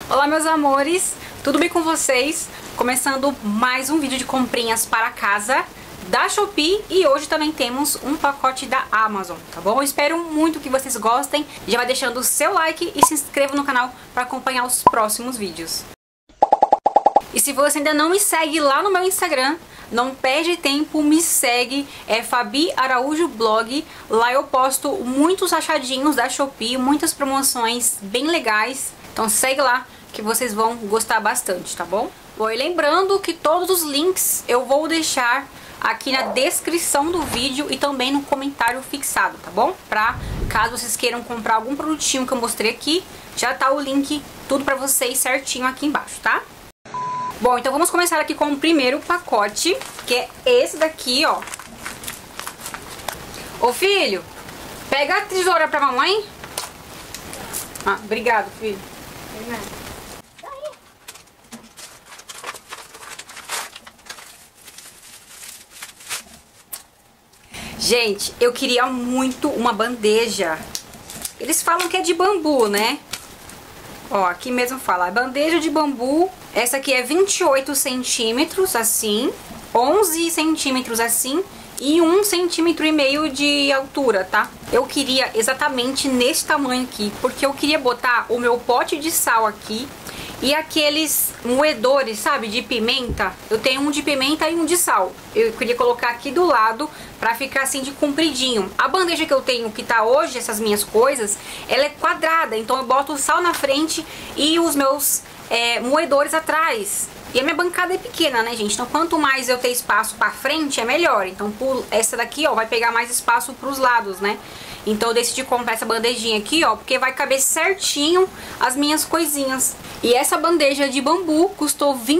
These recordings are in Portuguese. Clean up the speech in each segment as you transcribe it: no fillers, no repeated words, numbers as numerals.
Olá meus amores, tudo bem com vocês? Começando mais um vídeo de comprinhas para casa da Shopee e hoje também temos um pacote da Amazon, tá bom? Eu espero muito que vocês gostem, já vai deixando o seu like e se inscreva no canal para acompanhar os próximos vídeos. E se você ainda não me segue lá no meu Instagram, não perde tempo, me segue, é Fabi Araújo Blog. Lá eu posto muitos achadinhos da Shopee, muitas promoções bem legais. Então segue lá que vocês vão gostar bastante, tá bom? Bom, e lembrando que todos os links eu vou deixar aqui na descrição do vídeo e também no comentário fixado, tá bom? Pra caso vocês queiram comprar algum produtinho que eu mostrei aqui, já tá o link, tudo pra vocês certinho aqui embaixo, tá? Bom, então vamos começar aqui com o primeiro pacote, que é esse daqui, ó. Ô filho, pega a tesoura pra mamãe. Ah, obrigado, filho. Gente, eu queria muito uma bandeja. Eles falam que é de bambu, né? Ó, aqui mesmo fala, bandeja de bambu. Essa aqui é 28 centímetros, assim, 11 centímetros, assim, e 1,5 centímetro de altura, tá? Eu queria exatamente nesse tamanho aqui, porque eu queria botar o meu pote de sal aqui e aqueles moedores, sabe, de pimenta. Eu tenho um de pimenta e um de sal. Eu queria colocar aqui do lado pra ficar assim de compridinho. A bandeja que eu tenho, que tá hoje, essas minhas coisas, ela é quadrada. Então eu boto o sal na frente e os meus moedores atrás. E a minha bancada é pequena, né, gente? Então quanto mais eu ter espaço pra frente, é melhor. Então por essa daqui, ó, vai pegar mais espaço pros lados, né? Então eu decidi comprar essa bandejinha aqui, ó, porque vai caber certinho as minhas coisinhas. E essa bandeja de bambu custou R$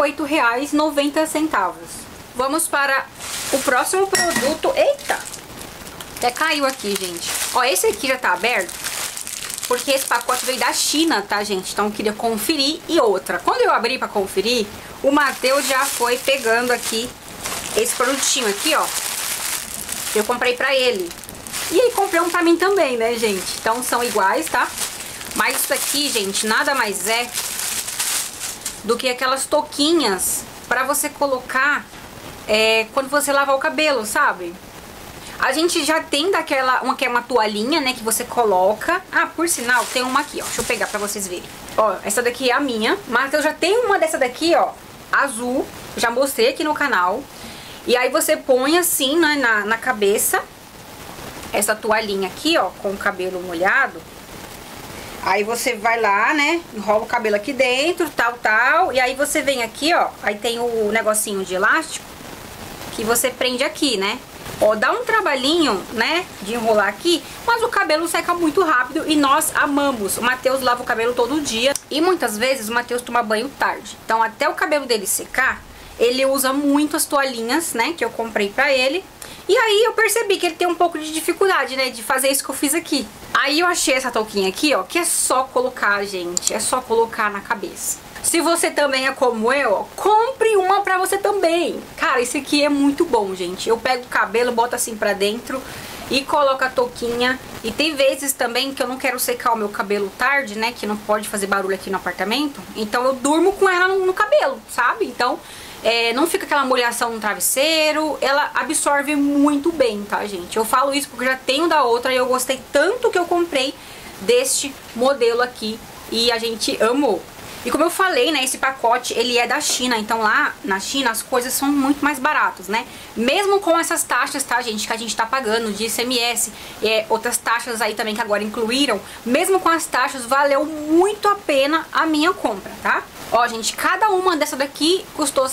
28,90. Vamos para o próximo produto. Eita! Até caiu aqui, gente. Ó, esse aqui já tá aberto, porque esse pacote veio da China, tá, gente? Então eu queria conferir. E outra, quando eu abri pra conferir, o Matheus já foi pegando aqui esse produtinho aqui, ó. Eu comprei pra ele. E aí comprei um pra mim também, né, gente? Então são iguais, tá? Mas isso aqui, gente, nada mais é do que aquelas touquinhas pra você colocar quando você lavar o cabelo, sabe? A gente já tem daquela, uma que é uma toalhinha, né, que você coloca. Ah, por sinal, tem uma aqui, ó. Deixa eu pegar pra vocês verem. Ó, essa daqui é a minha. Mas eu já tenho uma dessa daqui, ó, azul. Já mostrei aqui no canal. E aí você põe assim, né, na cabeça. Essa toalhinha aqui, ó, com o cabelo molhado. Aí você vai lá, né, enrola o cabelo aqui dentro, tal. E aí você vem aqui, ó, aí tem o negocinho de elástico que você prende aqui, né. Ó, dá um trabalhinho, né, de enrolar aqui, mas o cabelo seca muito rápido e nós amamos. O Matheus lava o cabelo todo dia e muitas vezes o Matheus toma banho tarde. Então até o cabelo dele secar, ele usa muito as toalhinhas, né, que eu comprei pra ele. E aí eu percebi que ele tem um pouco de dificuldade, né, de fazer isso que eu fiz aqui. Aí eu achei essa touquinha aqui, ó, que é só colocar, gente, é só colocar na cabeça. Se você também é como eu, ó, compre uma pra você também. Cara, esse aqui é muito bom, gente. Eu pego o cabelo, boto assim pra dentro e coloco a touquinha. E tem vezes também que eu não quero secar o meu cabelo tarde, né, que não pode fazer barulho aqui no apartamento. Então eu durmo com ela no cabelo, sabe? Então não fica aquela molhação no travesseiro, ela absorve muito bem, tá, gente? Eu falo isso porque eu já tenho da outra e eu gostei tanto que eu comprei deste modelo aqui e a gente amou. E como eu falei, né, esse pacote, ele é da China, então lá na China as coisas são muito mais baratas, né? Mesmo com essas taxas, tá, gente, que a gente tá pagando de ICMS, outras taxas aí também que agora incluíram, mesmo com as taxas, valeu muito a pena a minha compra, tá? Ó, gente, cada uma dessa daqui custou R$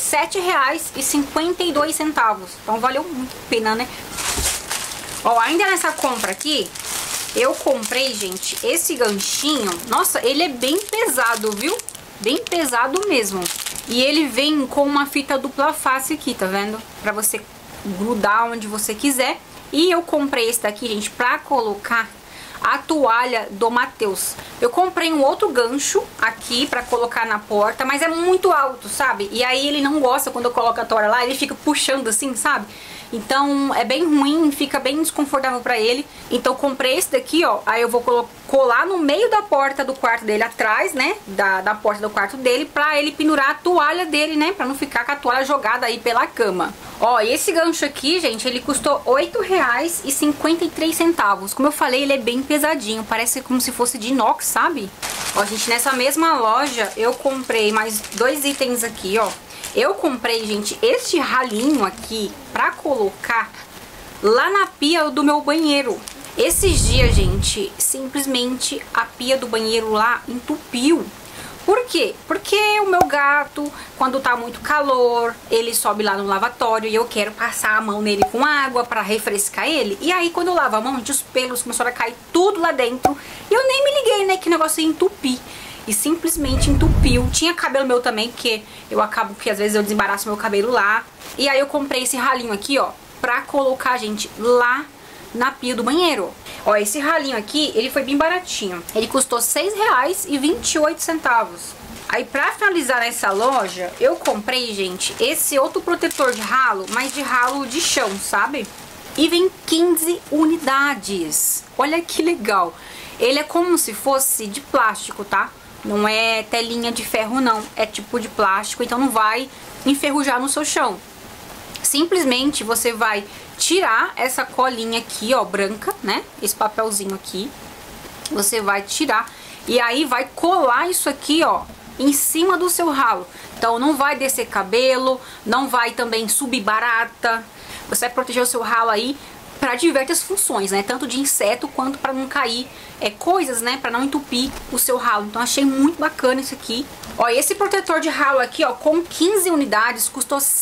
7,52, então valeu muito a pena, né? Ó, ainda nessa compra aqui, eu comprei, gente, esse ganchinho. Nossa, ele é bem pesado, viu? Bem pesado mesmo. E ele vem com uma fita dupla face aqui, tá vendo? Pra você grudar onde você quiser. E eu comprei esse daqui, gente, pra colocar a toalha do Matheus. Eu comprei um outro gancho aqui pra colocar na porta, mas é muito alto, sabe? E aí ele não gosta quando eu coloco a toalha lá, ele fica puxando assim, sabe? Então é bem ruim, fica bem desconfortável pra ele. Então comprei esse daqui, ó. Aí eu vou colar no meio da porta do quarto dele, atrás, né, da porta do quarto dele, pra ele pendurar a toalha dele, né, pra não ficar com a toalha jogada aí pela cama. Ó, e esse gancho aqui, gente, ele custou R$ 8,53. Como eu falei, ele é bem pesadinho, parece como se fosse de inox, sabe? Ó, gente, nessa mesma loja eu comprei mais 2 itens aqui, ó. Eu comprei, gente, este ralinho aqui pra colocar lá na pia do meu banheiro. Esses dias, gente, simplesmente a pia do banheiro lá entupiu. Por quê? Porque o meu gato, quando tá muito calor, ele sobe lá no lavatório e eu quero passar a mão nele com água pra refrescar ele. E aí, quando eu lavo a mão, gente, os pelos começaram a cair tudo lá dentro. E eu nem me liguei, né, que o negócio ia entupir. E simplesmente entupiu. Tinha cabelo meu também, porque eu acabo que às vezes eu desembaraço meu cabelo lá. E aí eu comprei esse ralinho aqui, ó, pra colocar, gente, lá na pia do banheiro. Ó, esse ralinho aqui, ele foi bem baratinho. Ele custou R$ 6,28. Aí pra finalizar nessa loja, eu comprei, gente, esse outro protetor de ralo, mas de ralo de chão, sabe? E vem 15 unidades. Olha que legal. Ele é como se fosse de plástico, tá? Não é telinha de ferro, não. É tipo de plástico, então não vai enferrujar no seu chão. Simplesmente você vai tirar essa colinha aqui, ó, branca, né? Esse papelzinho aqui. Você vai tirar e aí vai colar isso aqui, ó, em cima do seu ralo. Então não vai descer cabelo, não vai também subir barata. Você vai proteger o seu ralo aí para diversas funções, né? Tanto de inseto quanto para não cair coisas, né? Para não entupir o seu ralo. Então achei muito bacana isso aqui. Ó, esse protetor de ralo aqui, ó, com 15 unidades, custou R$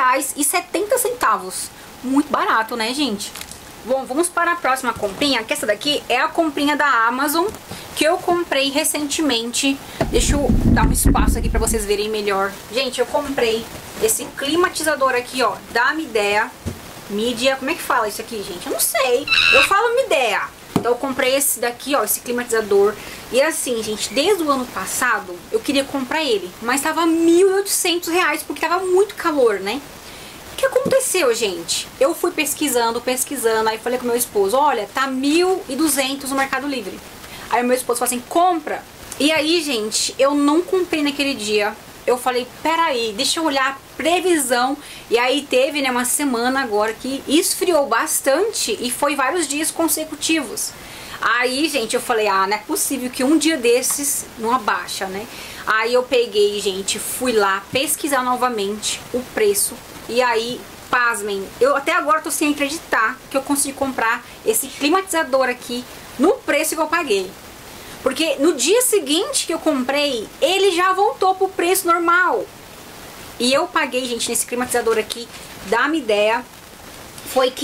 6,70. Muito barato, né, gente? Bom, vamos para a próxima comprinha, que essa daqui é a comprinha da Amazon, que eu comprei recentemente. Deixa eu dar um espaço aqui para vocês verem melhor. Gente, eu comprei esse climatizador aqui, ó, da Midea. Midea, como é que fala isso aqui, gente? Eu não sei. Eu falo Midea. Então eu comprei esse daqui, ó, esse climatizador. E assim, gente, desde o ano passado eu queria comprar ele, mas tava R$ 1.800 porque tava muito calor, né? O que aconteceu, gente? Eu fui pesquisando, aí falei com meu esposo, olha, tá 1.200 no Mercado Livre. Aí o meu esposo falou assim, compra. E aí, gente, eu não comprei naquele dia. Eu falei, peraí, deixa eu olhar a previsão. E aí teve, né, uma semana agora que esfriou bastante e foi vários dias consecutivos. Aí, gente, eu falei, ah, não é possível que um dia desses não abaixa, né? Aí eu peguei, gente, fui lá pesquisar novamente o preço. E aí, pasmem, eu até agora tô sem acreditar que eu consegui comprar esse climatizador aqui no preço que eu paguei. Porque no dia seguinte que eu comprei, ele já voltou pro preço normal. E eu paguei, gente, nesse climatizador aqui da Midea, foi R$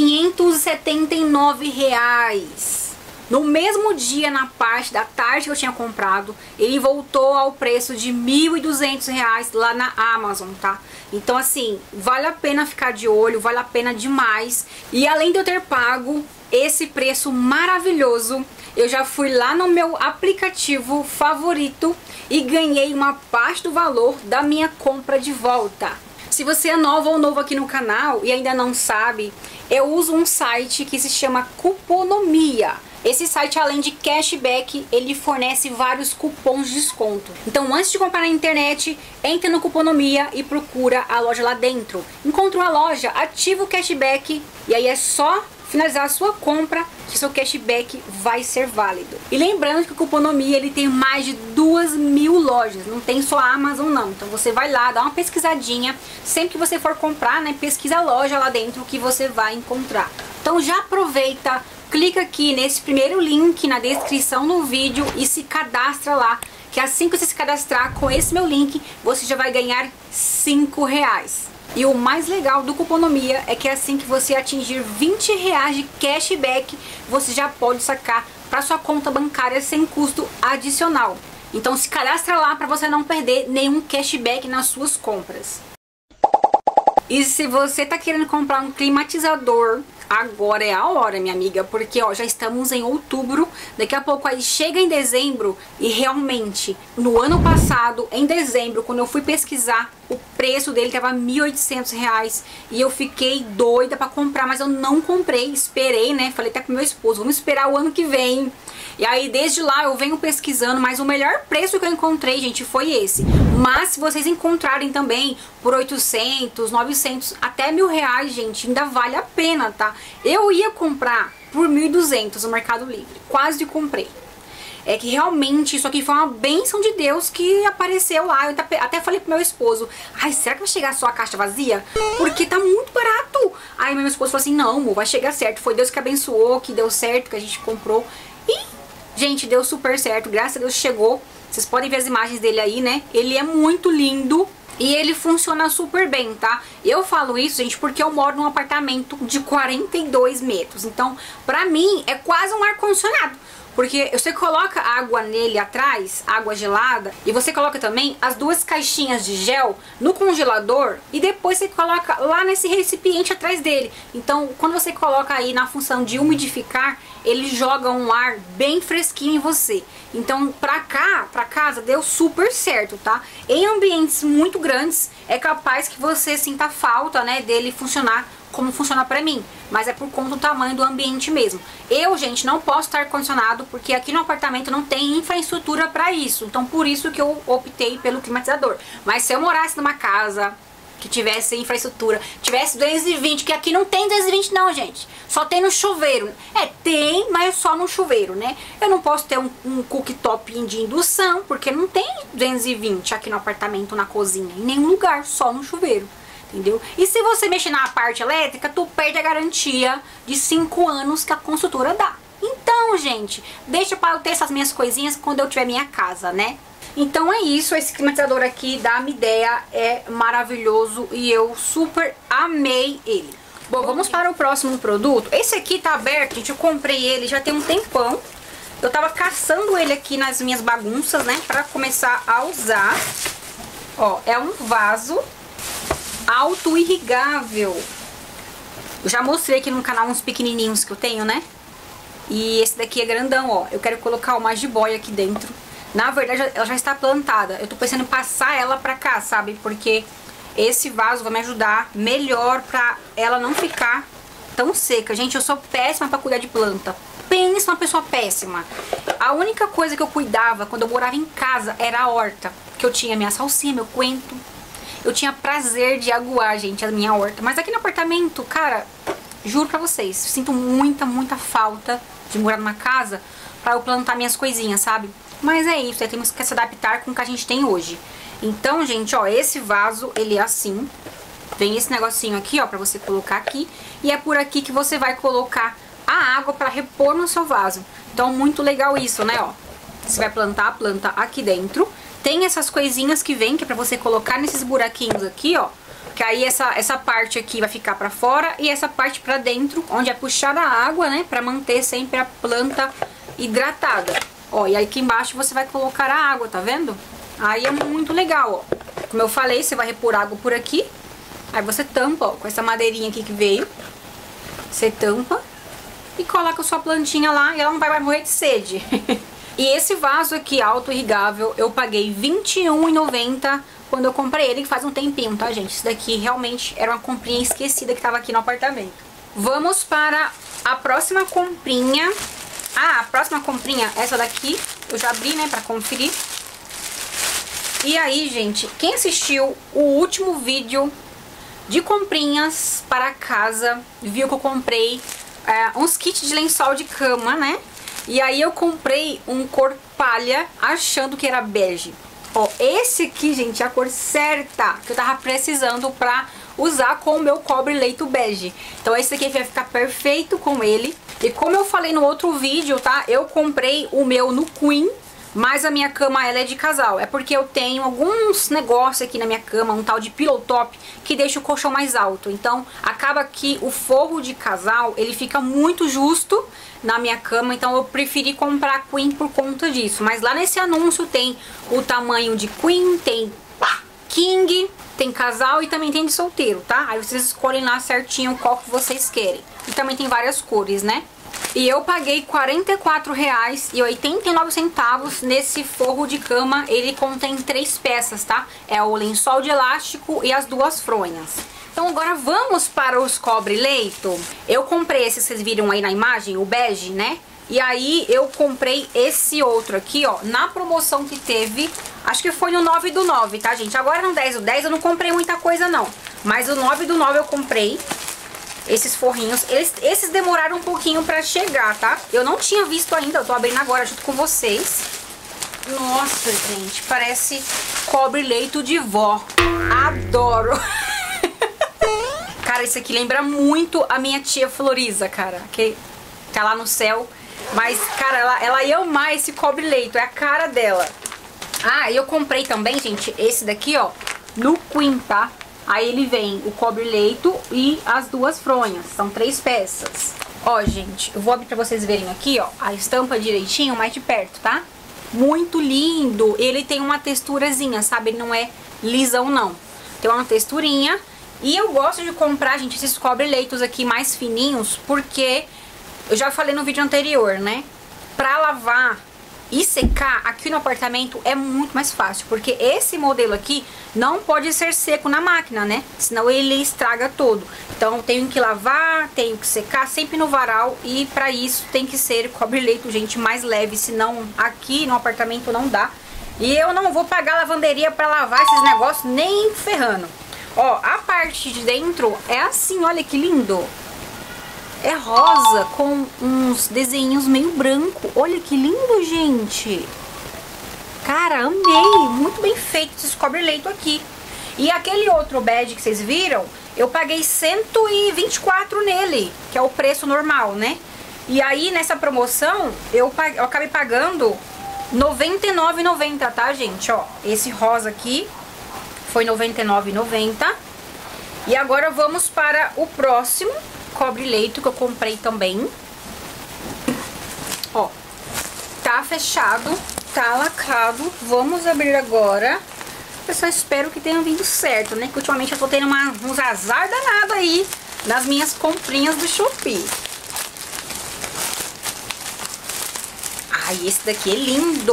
579. No mesmo dia, na parte da tarde que eu tinha comprado, ele voltou ao preço de R$ 1.200 lá na Amazon, tá? Então, assim, vale a pena ficar de olho, vale a pena demais. E além de eu ter pago esse preço maravilhoso, eu já fui lá no meu aplicativo favorito e ganhei uma parte do valor da minha compra de volta. Se você é nova ou novo aqui no canal e ainda não sabe, eu uso um site que se chama Cuponomia. Esse site, além de cashback, ele fornece vários cupons de desconto. Então, antes de comprar na internet, entre no Cuponomia e procura a loja lá dentro. Encontrou a loja, ativa o cashback e aí é só finalizar a sua compra que seu cashback vai ser válido. E lembrando que o Cuponomia ele tem mais de 2.000 lojas, não tem só a Amazon não. Então você vai lá, dá uma pesquisadinha, sempre que você for comprar, né, pesquisa a loja lá dentro que você vai encontrar. Então já aproveita, clica aqui nesse primeiro link na descrição do vídeo e se cadastra lá, que assim que você se cadastrar com esse meu link, você já vai ganhar R$ 5. E o mais legal do Cuponomia é que assim que você atingir R$ 20 de cashback, você já pode sacar para sua conta bancária sem custo adicional. Então se cadastra lá para você não perder nenhum cashback nas suas compras. E se você tá querendo comprar um climatizador agora é a hora, minha amiga, porque ó, já estamos em outubro, daqui a pouco aí chega em dezembro e realmente, no ano passado, em dezembro, quando eu fui pesquisar, o preço dele tava R$1.800 e eu fiquei doida pra comprar, mas eu não comprei, esperei, né, falei até com meu esposo, vamos esperar o ano que vem. E aí desde lá eu venho pesquisando, mas o melhor preço que eu encontrei, gente, foi esse. Mas se vocês encontrarem também por 800, 900, até R$1.000, gente, ainda vale a pena, tá? Eu ia comprar por 1.200 no Mercado Livre, quase comprei. É que realmente isso aqui foi uma bênção de Deus que apareceu lá. Eu até falei pro meu esposo, ai, será que vai chegar só a caixa vazia? Porque tá muito barato. Aí meu esposo falou assim, não, amor, vai chegar certo. Foi Deus que abençoou, que deu certo, que a gente comprou. E, gente, deu super certo, graças a Deus chegou. Vocês podem ver as imagens dele aí, né? Ele é muito lindo. E ele funciona super bem, tá? Eu falo isso, gente, porque eu moro num apartamento de 42 metros. Então, pra mim, é quase um ar-condicionado. Porque você coloca água nele atrás, água gelada, e você coloca também as duas caixinhas de gel no congelador e depois você coloca lá nesse recipiente atrás dele. Então, quando você coloca aí na função de umidificar, ele joga um ar bem fresquinho em você. Então, pra casa, deu super certo, tá? Em ambientes muito grandes, é capaz que você sinta falta, né, dele funcionar como funciona pra mim, mas é por conta do tamanho do ambiente mesmo. Eu, gente, não posso estar ar-condicionado porque aqui no apartamento não tem infraestrutura pra isso, então por isso que eu optei pelo climatizador. Mas se eu morasse numa casa que tivesse infraestrutura, tivesse 220, que aqui não tem 220 não, gente, só tem no chuveiro. É, tem, mas só no chuveiro, né? Eu não posso ter um cooktop de indução, porque não tem 220 aqui no apartamento, na cozinha, em nenhum lugar, só no chuveiro. Entendeu? E se você mexer na parte elétrica, tu perde a garantia de 5 anos que a construtora dá. Então, gente, deixa para eu ter essas minhas coisinhas quando eu tiver minha casa, né? Então é isso, esse climatizador aqui da Midea é maravilhoso e eu super amei ele. Bom, vamos para o próximo produto. Esse aqui tá aberto, gente, eu comprei ele já tem um tempão. Eu tava caçando ele aqui nas minhas bagunças, né, pra começar a usar. Ó, é um vaso auto-irrigável. Eu já mostrei aqui no canal uns pequenininhos que eu tenho, né? E esse daqui é grandão, ó. Eu quero colocar uma jiboia aqui dentro. Na verdade, ela já está plantada. Eu tô pensando em passar ela pra cá, sabe? Porque esse vaso vai me ajudar melhor pra ela não ficar tão seca. Gente, eu sou péssima pra cuidar de planta. Pensa uma pessoa péssima. A única coisa que eu cuidava quando eu morava em casa era a horta. Que eu tinha minha salsinha, meu coentro. Eu tinha prazer de aguar, gente, a minha horta. Mas aqui no apartamento, cara, juro pra vocês, sinto muita falta de morar numa casa pra eu plantar minhas coisinhas, sabe? Mas é isso, temos que se adaptar com o que a gente tem hoje. Então, gente, ó, esse vaso, ele é assim. Vem esse negocinho aqui, ó, pra você colocar aqui. E é por aqui que você vai colocar a água pra repor no seu vaso. Então, muito legal isso, né, ó. Você vai plantar a planta aqui dentro. Tem essas coisinhas que vem, que é pra você colocar nesses buraquinhos aqui, ó. Que aí essa parte aqui vai ficar pra fora e essa parte pra dentro, onde é puxada a água, né? Pra manter sempre a planta hidratada. Ó, e aí aqui embaixo você vai colocar a água, tá vendo? Aí é muito legal, ó. Como eu falei, você vai repor água por aqui. Aí você tampa, ó, com essa madeirinha aqui que veio. Você tampa e coloca a sua plantinha lá e ela não vai morrer de sede. E esse vaso aqui auto-irrigável eu paguei R$21,90 quando eu comprei ele, que faz um tempinho, tá, gente? Isso daqui realmente era uma comprinha esquecida que tava aqui no apartamento. Vamos para a próxima comprinha. Ah, a próxima comprinha, essa daqui, eu já abri, né, pra conferir. E aí, gente, quem assistiu o último vídeo de comprinhas para casa, viu que eu comprei uns kits de lençol de cama, né? E aí eu comprei um cor palha achando que era bege. Ó, esse aqui, gente, é a cor certa que eu tava precisando pra usar com o meu cobre leito bege. Então esse aqui vai ficar perfeito com ele. E como eu falei no outro vídeo, tá? Eu comprei o meu no Queen, mas a minha cama ela é de casal. É porque eu tenho alguns negócios aqui na minha cama, um tal de pillow top, que deixa o colchão mais alto. Então acaba que o forro de casal, ele fica muito justo na minha cama, então eu preferi comprar Queen por conta disso. Mas lá nesse anúncio tem o tamanho de Queen, tem King, tem casal e também tem de solteiro, tá? Aí vocês escolhem lá certinho qual que vocês querem. E também tem várias cores, né? E eu paguei R$ 44,89 nesse forro de cama. Ele contém 3 peças, tá? É o lençol de elástico e as 2 fronhas. Então agora vamos para os cobre-leito. Eu comprei esse, vocês viram aí na imagem, o bege, né? E aí eu comprei esse outro aqui, ó, na promoção que teve, acho que foi no 9 do 9, tá, gente? Agora no 10 do 10 eu não comprei muita coisa, não. Mas o 9 do 9 eu comprei esses forrinhos. Esses demoraram um pouquinho pra chegar, tá? Eu não tinha visto ainda, eu tô abrindo agora junto com vocês. Nossa, gente, parece cobre-leito de vó. Adoro! Cara, esse aqui lembra muito a minha tia Florisa, cara, que tá lá no céu. Mas, cara, ela ia amar esse cobre-leito, é a cara dela. Ah, e eu comprei também, gente, esse daqui, ó, no Queen, tá? Aí ele vem o cobre-leito e as 2 fronhas, são 3 peças. Ó, gente, eu vou abrir pra vocês verem aqui, ó, a estampa direitinho, mais de perto, tá? Muito lindo, ele tem uma texturazinha, sabe? Ele não é lisão, não. Tem uma texturinha. E eu gosto de comprar, gente, esses cobre-leitos aqui mais fininhos, porque eu já falei no vídeo anterior, né? Pra lavar e secar aqui no apartamento é muito mais fácil, porque esse modelo aqui não pode ser seco na máquina, né? Senão ele estraga todo. Então tenho que lavar, tenho que secar sempre no varal, e pra isso tem que ser cobre-leito, gente, mais leve, senão aqui no apartamento não dá. E eu não vou pagar lavanderia pra lavar esses negócios nem ferrando. Ó, a parte de dentro é assim, olha que lindo. É rosa com uns desenhos meio branco. Olha que lindo, gente. Cara, amei. Muito bem feito esse cobre-leito aqui. E aquele outro bege que vocês viram, eu paguei 124 nele, que é o preço normal, né? E aí, nessa promoção, eu acabei pagando R$ 99,90, tá, gente? Ó, esse rosa aqui foi R$ 99,90. E agora vamos para o próximo cobre-leito que eu comprei também. Ó, tá fechado, tá lacrado. Vamos abrir agora. Eu só espero que tenha vindo certo, né? Que ultimamente eu tô tendo uns azar danado aí nas minhas comprinhas do Shopee. Ai, esse daqui é lindo!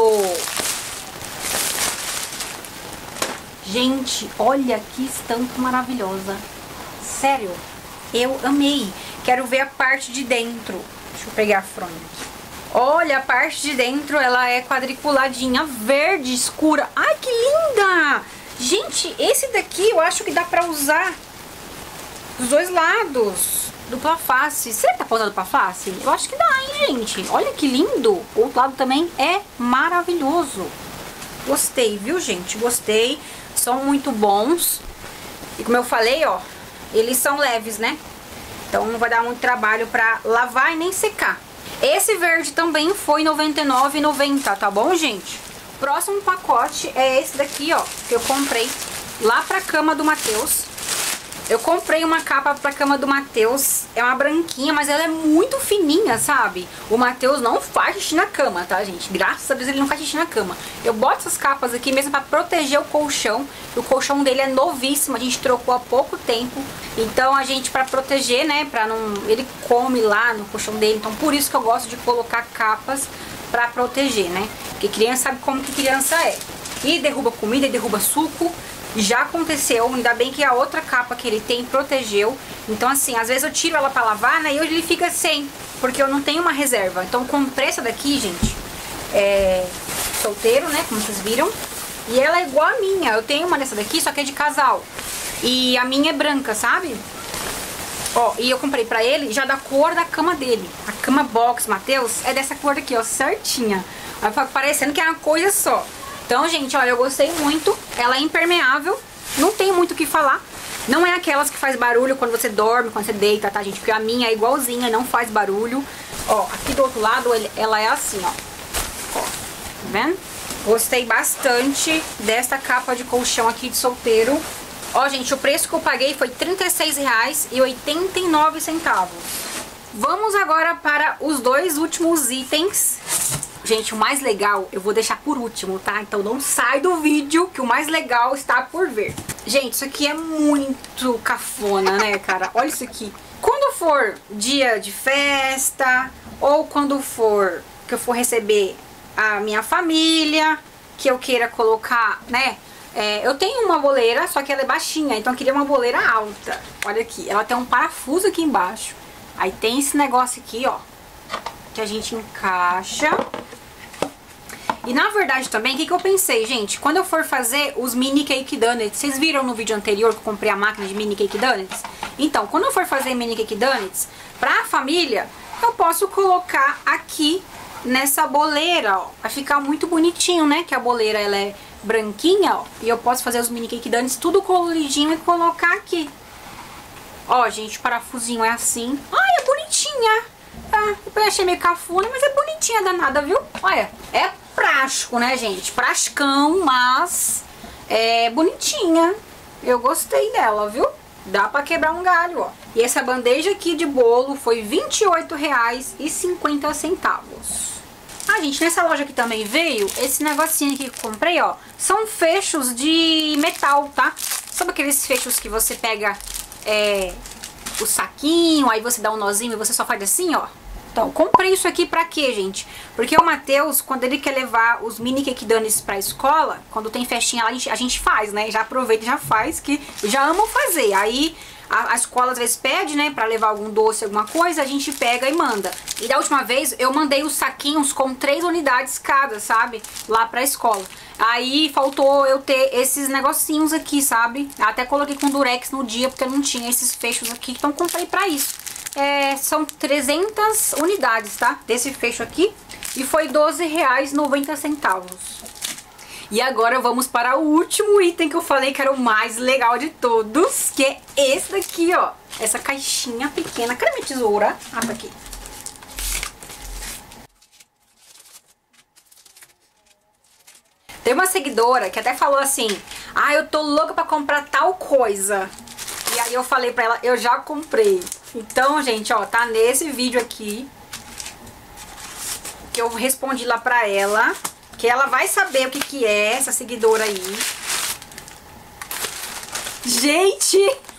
Gente, olha que estampa maravilhosa. Sério, eu amei. Quero ver a parte de dentro. Deixa eu pegar a fronha aqui. Olha, a parte de dentro, ela é quadriculadinha, verde escura. Ai, que linda! Gente, esse daqui eu acho que dá pra usar os 2 lados. Dupla face. Será que dá pra usar dupla face? Eu acho que dá, hein, gente? Olha que lindo. O outro lado também é maravilhoso. Gostei, viu, gente? Gostei. São muito bons. E como eu falei, ó, eles são leves, né? Então não vai dar muito trabalho pra lavar e nem secar. Esse verde também foi R$ 99,90, tá bom, gente? Próximo pacote é esse daqui, ó, que eu comprei lá pra cama do Matheus. Eu comprei uma capa pra cama do Matheus, é uma branquinha, mas ela é muito fininha, sabe? O Matheus não faz xixi na cama, tá, gente? Graças a Deus ele não faz xixi na cama. Eu boto essas capas aqui mesmo pra proteger o colchão. O colchão dele é novíssimo, a gente trocou há pouco tempo. Então a gente, pra proteger, né, pra não... Ele come lá no colchão dele, então por isso que eu gosto de colocar capas pra proteger, né? Porque criança sabe como que criança é. E derruba comida, e derruba suco. Já aconteceu, ainda bem que a outra capa que ele tem protegeu. Então assim, às vezes eu tiro ela pra lavar, né, e hoje ele fica sem, porque eu não tenho uma reserva. Então comprei essa daqui, gente, solteiro, né, como vocês viram. E ela é igual a minha, eu tenho uma dessa daqui, só que é de casal. E a minha é branca, sabe? Ó, e eu comprei pra ele já da cor da cama dele. A cama box Matheus é dessa cor aqui, ó, certinha. Vai parecendo que é uma coisa só. Então, gente, olha, eu gostei muito. Ela é impermeável, não tem muito o que falar. Não é aquelas que faz barulho quando você dorme, quando você deita, tá, gente? Porque a minha é igualzinha, não faz barulho. Ó, aqui do outro lado ela é assim, ó. Ó, tá vendo? Gostei bastante dessa capa de colchão aqui de solteiro. Ó, gente, o preço que eu paguei foi R$ 36,89. Vamos agora para os 2 últimos itens. Gente, o mais legal eu vou deixar por último, tá? Então não sai do vídeo que o mais legal está por vir. Gente, isso aqui é muito cafona, né, cara? Olha isso aqui. Quando eu for dia de festa, ou quando for que eu for receber a minha família, que eu queira colocar, né? Eu tenho uma boleira, só que ela é baixinha, então eu queria uma boleira alta. Olha aqui, ela tem um parafuso aqui embaixo. Aí tem esse negócio aqui, ó, que a gente encaixa. E na verdade também, o que eu pensei, gente? Quando eu for fazer os mini cake donuts, vocês viram no vídeo anterior que eu comprei a máquina de mini cake donuts? Então, quando eu for fazer mini cake donuts pra família, eu posso colocar aqui nessa boleira, ó. Vai ficar muito bonitinho, né? Que a boleira, ela é branquinha, ó. E eu posso fazer os mini cake donuts tudo coloridinho e colocar aqui. Ó, gente, o parafusinho é assim. Ai, é bonitinha. Eu achei meio cafona, mas é bonitinha danada, viu? Olha, é prático, né, gente? Prascão, mas é bonitinha. Eu gostei dela, viu? Dá pra quebrar um galho, ó. E essa bandeja aqui de bolo foi R$ 28,50. Ah, gente, nessa loja aqui também veio esse negocinho aqui que eu comprei, ó. São fechos de metal, tá? Sabe aqueles fechos que você pega o saquinho, aí você dá um nozinho e você só faz assim, ó. Então, comprei isso aqui pra quê, gente? Porque o Matheus, quando ele quer levar os mini cake donuts pra escola, quando tem festinha lá, a gente faz, né? Já aproveita e já faz, que já amo fazer. Aí, a escola às vezes pede, né, pra levar algum doce, alguma coisa, a gente pega e manda. E da última vez, eu mandei os saquinhos com 3 unidades cada, sabe? Lá pra escola. Aí, faltou eu ter esses negocinhos aqui, sabe? Até coloquei com durex no dia, porque eu não tinha esses fechos aqui, então comprei pra isso. São 300 unidades, tá? Desse fecho aqui. E foi R$ 12,90. E agora vamos para o último item que eu falei que era o mais legal de todos. Que é esse daqui, ó. Essa caixinha pequena. Cadê minha tesoura? Ah, tá aqui. Tem uma seguidora que até falou assim: ah, eu tô louca pra comprar tal coisa. E aí eu falei pra ela, eu já comprei. Então, gente, ó, tá nesse vídeo aqui que eu respondi lá pra ela, que ela vai saber o que que é, essa seguidora aí. Gente!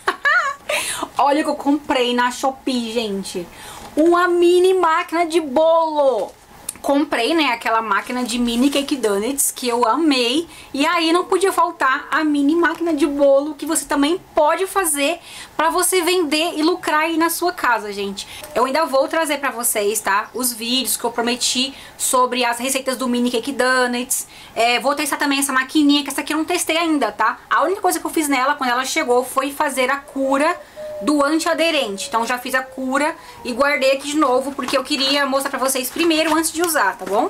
Olha o que eu comprei na Shopee, gente. Uma mini máquina de bolo. Comprei, né, aquela máquina de mini cake donuts que eu amei. E aí não podia faltar a mini máquina de bolo que você também pode fazer pra você vender e lucrar aí na sua casa, gente. Eu ainda vou trazer pra vocês, tá, os vídeos que eu prometi sobre as receitas do mini cake donuts. Vou testar também essa maquininha, que essa aqui eu não testei ainda, tá? A única coisa que eu fiz nela quando ela chegou foi fazer a cura do antiaderente. Então já fiz a cura e guardei aqui de novo, porque eu queria mostrar pra vocês primeiro antes de usar, tá bom?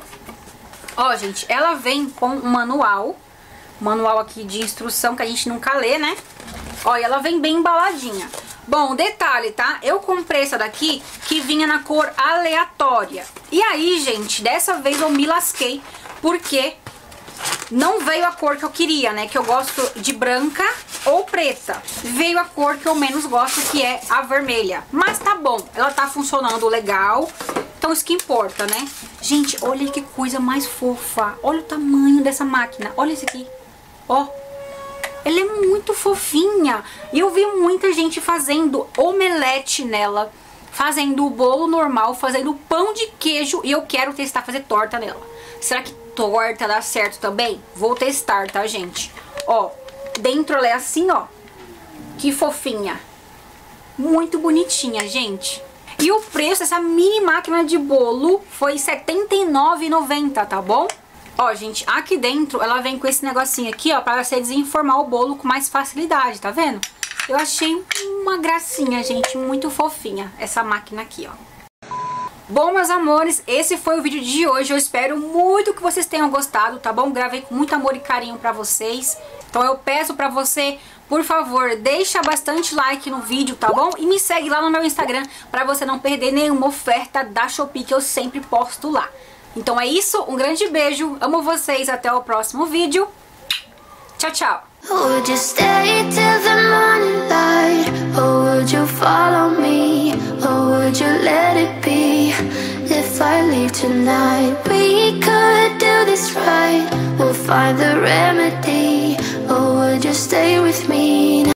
Ó, gente, ela vem com um manual aqui de instrução que a gente nunca lê, né? Ó, e ela vem bem embaladinha. Bom, detalhe, tá? Eu comprei essa daqui que vinha na cor aleatória. E aí, gente, dessa vez eu me lasquei, porque não veio a cor que eu queria, né? Que eu gosto de branca ou preta. Veio a cor que eu menos gosto, que é a vermelha. Mas tá bom, ela tá funcionando legal. Então isso que importa, né? Gente, olha que coisa mais fofa. Olha o tamanho dessa máquina. Olha isso aqui. Ó. Ela é muito fofinha. E eu vi muita gente fazendo omelete nela, fazendo o bolo normal, fazendo pão de queijo. E eu quero testar fazer torta nela. Será que torta dá certo também? Vou testar, tá, gente? Ó, dentro ela é assim, ó. Que fofinha. Muito bonitinha, gente. E o preço dessa mini máquina de bolo foi R$ 79,90, tá bom? Ó, gente, aqui dentro ela vem com esse negocinho aqui, ó, pra você desenformar o bolo com mais facilidade, tá vendo? Eu achei uma gracinha, gente, muito fofinha essa máquina aqui, ó. Bom, meus amores, esse foi o vídeo de hoje. Eu espero muito que vocês tenham gostado, tá bom? Gravei com muito amor e carinho pra vocês. Então eu peço pra você, por favor, deixa bastante like no vídeo, tá bom? E me segue lá no meu Instagram pra você não perder nenhuma oferta da Shopee que eu sempre posto lá. Então é isso, um grande beijo, amo vocês, até o próximo vídeo. Tchau, tchau! Would you stay till the morning light? Or would you follow me? Or would you let it be? If I leave tonight, we could do this right. We'll find the remedy. Or would you stay with me?